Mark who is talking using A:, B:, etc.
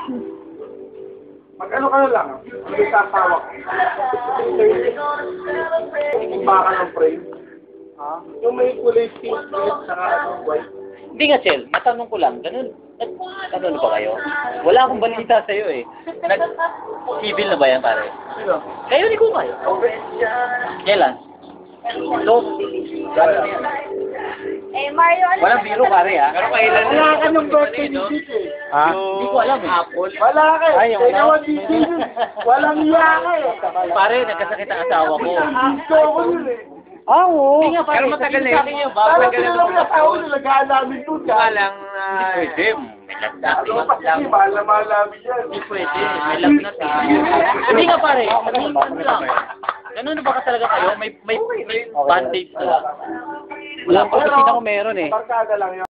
A: Mag-ano ka na lang, may sasawak. Yung baka ng frame. Ha? Yung may kulay pink, saka white.
B: Hindi nga, Chel. Matanong ko lang. Ganun. Ano ba kayo? Wala akong balita sa'yo eh. Civil na ba yan, pare?
A: Sino?
B: Kayo ni Kukay. Kailan? So, gano'n yan?
C: Eh, Mario, ano?
B: Walang biro, pare, ha? Pero kailan?
A: Wala ka ng birthday ni Dick eh.
B: Ha? Hindi ko alam, Apple.
A: Wala ka eh.
B: Ay, yung
A: Kaya
B: ano?
A: naman Dick yun. Walang iya ka eh.
B: Pare, nagkasakit ang asawa ko.
A: Gusto ko yun eh.
B: Ah, oo. Hindi nga, pare. Pero matagal na yun. Yung
A: Parang
B: matagal
A: sila lang yung asawa nyo, nag-aan namin doon.
B: Kaya lang, hindi pwede. May lagnat.
A: Ano pa kasi, mahal na mahal namin yan.
B: Hindi pwede. May lagnat eh. Hindi nga, pare. Ano lang. Ganun ba ka talaga kayo? May bandage na lang. Wala pa. Kasi ako meron eh.
A: Barkada lang yan.